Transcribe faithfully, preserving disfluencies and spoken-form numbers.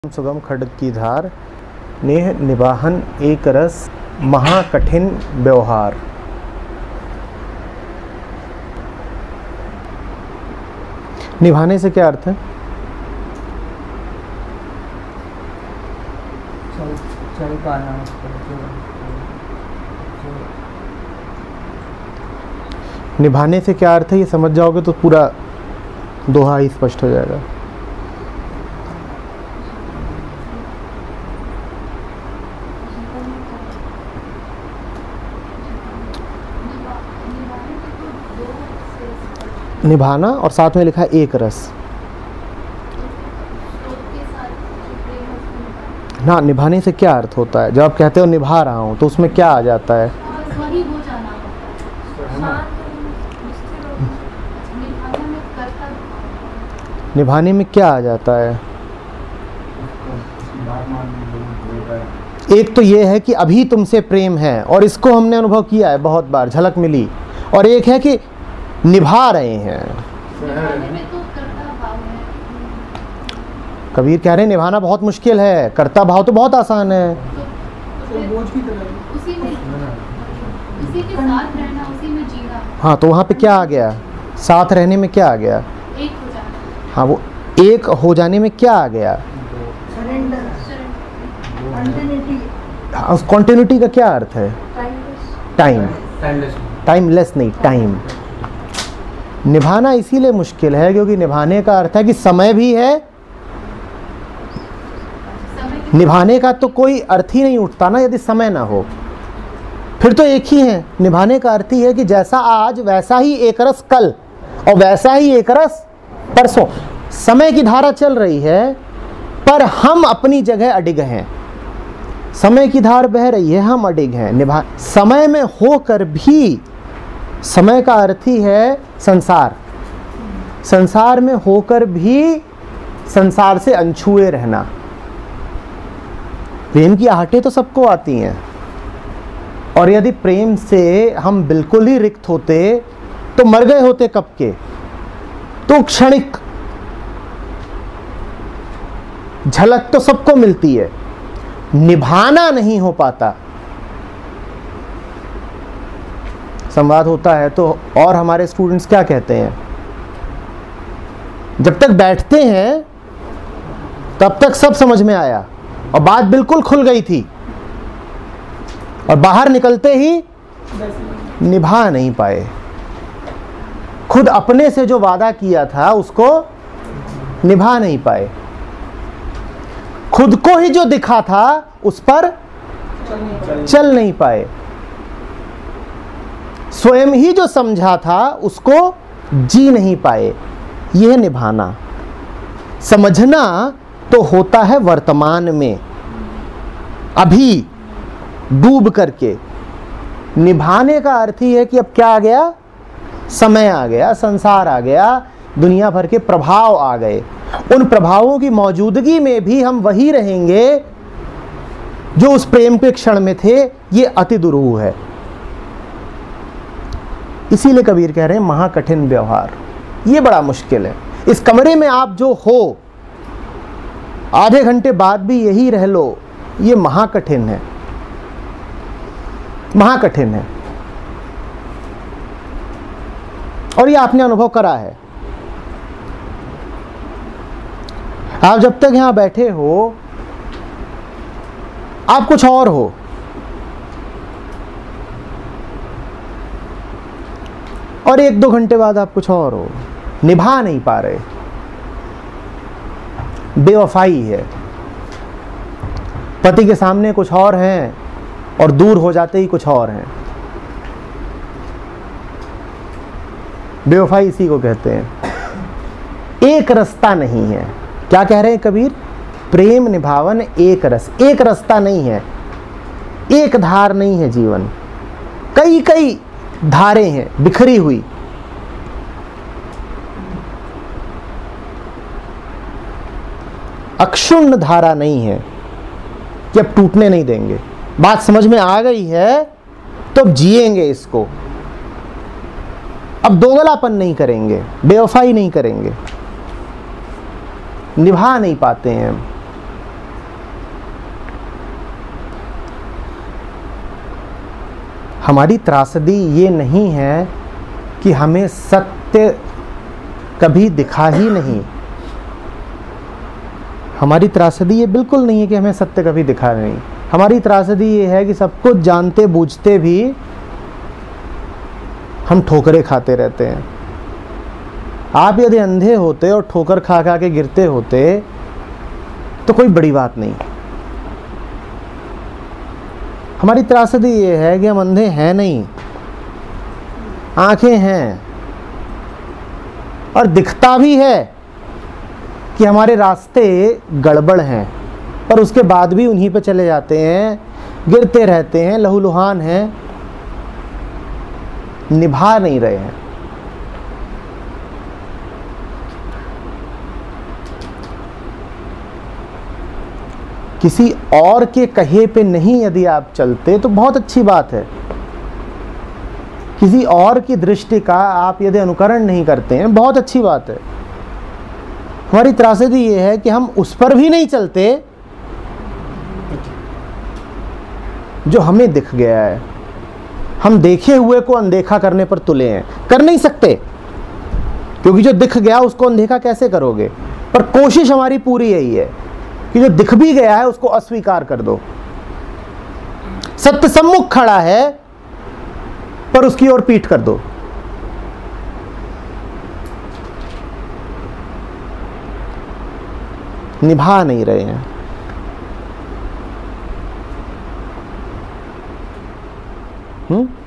सुगम खड्ग की धार, नेह निभाहन एक रस, महाकठिन व्यवहार। निभाने से क्या अर्थ है? चल चल पाना। निभाने से क्या अर्थ है ये समझ जाओगे तो पूरा दोहा ही स्पष्ट हो जाएगा। निभाना और साथ में लिखा है एक रस। ना, निभाने से क्या अर्थ होता है? जब आप कहते हो निभा रहा हूँ तो उसमें क्या आ जाता है? निभाने में क्या आ जाता है? एक तो ये है कि अभी तुमसे प्रेम है और इसको हमने अनुभव किया है, बहुत बार झलक मिली। और एक है कि निभा रहे हैं। कबीर कह रहे हैं निभाना बहुत मुश्किल है, कर्ता भाव तो बहुत आसान है। हाँ, तो वहाँ पे क्या आ गया? साथ रहने में क्या आ गया? हाँ, वो एक हो जाने में क्या आ गया? उस कॉन्टिन्यूटी का क्या अर्थ है? टाइम। टाइमलेस नहीं, टाइम। निभाना इसीलिए मुश्किल है क्योंकि निभाने का अर्थ है कि समय भी है। निभाने का तो कोई अर्थ ही नहीं उठता ना यदि समय ना हो, फिर तो एक ही है। निभाने का अर्थ ही है कि जैसा आज वैसा ही एक रस कल और वैसा ही एक रस परसों। समय की धारा चल रही है पर हम अपनी जगह अडिग हैं। समय की धार बह रही है, हम अडिग हैं। निभा समय में होकर भी, समय का अर्थ ही है संसार। संसार में होकर भी संसार से अनछुए रहना। प्रेम की आहटें तो सबको आती हैं और यदि प्रेम से हम बिल्कुल ही रिक्त होते तो मर गए होते कब के। तो क्षणिक झलक तो सबको मिलती है, निभाना नहीं हो पाता। संवाद होता है तो और हमारे स्टूडेंट्स क्या कहते हैं, जब तक बैठते हैं तब तक सब समझ में आया और बात बिल्कुल खुल गई थी और बाहर निकलते ही निभा नहीं पाए। खुद अपने से जो वादा किया था उसको निभा नहीं पाए। खुद को ही जो दिखा था उस पर चल नहीं पाए। स्वयं ही जो समझा था उसको जी नहीं पाए। यह निभाना। समझना तो होता है वर्तमान में, अभी डूब करके। निभाने का अर्थ ही है कि अब क्या आ गया? समय आ गया, संसार आ गया, दुनिया भर के प्रभाव आ गए। उन प्रभावों की मौजूदगी में भी हम वही रहेंगे जो उस प्रेम के क्षण में थे। ये अति दुरूह है। इसीलिए कबीर कह रहे हैं महाकठिन व्यवहार। ये बड़ा मुश्किल है। इस कमरे में आप जो हो, आधे घंटे बाद भी यही रह लो, ये महाकठिन है, महाकठिन है। और ये आपने अनुभव करा है। आप जब तक यहां बैठे हो आप कुछ और हो, और एक दो घंटे बाद आप कुछ और हो। निभा नहीं पा रहे। बेवफाई है। पति के सामने कुछ और हैं और दूर हो जाते ही कुछ और हैं। बेवफाई इसी को कहते हैं। एक रास्ता नहीं है। क्या कह रहे हैं कबीर? प्रेम निभावन एक रस। एक रास्ता नहीं है, एक धार नहीं है जीवन। कई कई धारें हैं बिखरी हुई। अक्षुण्ण धारा नहीं है कि अब टूटने नहीं देंगे। बात समझ में आ गई है तो अब जिएंगे इसको। अब दोगलापन नहीं करेंगे, बेवफाई नहीं करेंगे। निभा नहीं पाते हैं। हमारी त्रासदी ये नहीं है कि हमें सत्य कभी दिखा ही नहीं। हमारी त्रासदी ये बिल्कुल नहीं है कि हमें सत्य कभी दिखा नहीं। हमारी त्रासदी ये है कि सब कुछ जानते बूझते भी हम ठोकरें खाते रहते हैं। आप यदि अंधे होते और ठोकर खा खा के गिरते होते तो कोई बड़ी बात नहीं। हमारी त्रासदी ये है कि हम अंधे हैं नहीं, आंखें हैं और दिखता भी है कि हमारे रास्ते गड़बड़ हैं, पर उसके बाद भी उन्हीं पे चले जाते हैं, गिरते रहते हैं, लहूलुहान हैं, निभा नहीं रहे हैं। किसी और के कहे पे नहीं यदि आप चलते तो बहुत अच्छी बात है। किसी और की दृष्टि का आप यदि अनुकरण नहीं करते हैं, बहुत अच्छी बात है। हमारी त्रासदी ये है कि हम उस पर भी नहीं चलते जो हमें दिख गया है। हम देखे हुए को अनदेखा करने पर तुले हैं। कर नहीं सकते, क्योंकि जो दिख गया उसको अनदेखा कैसे करोगे। पर कोशिश हमारी पूरी यही है कि जो दिख भी गया है उसको अस्वीकार कर दो। सत्य सम्मुख खड़ा है पर उसकी ओर पीठ कर दो। निभा नहीं रहे हैं। हम्म